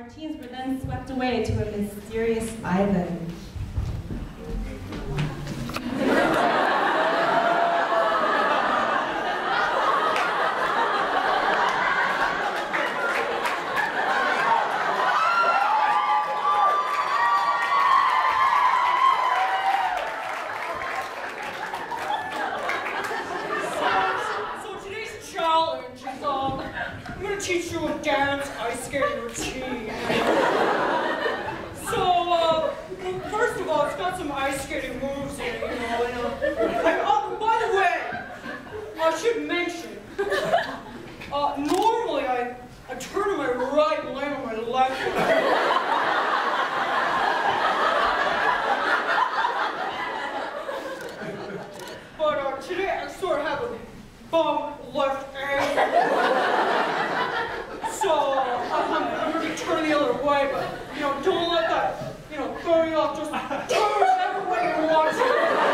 Our teens were then swept away to a mysterious island. Teach you a dance ice skating routine. So, first of all, it's got some ice skating moves in it, oh, by the way, I should mention, normally I turn to my right and land on my left. But today I sort of have a bum left ankle. So, I'm going to turn the other way, but, don't let that, throw you off. Just turn every way you want to.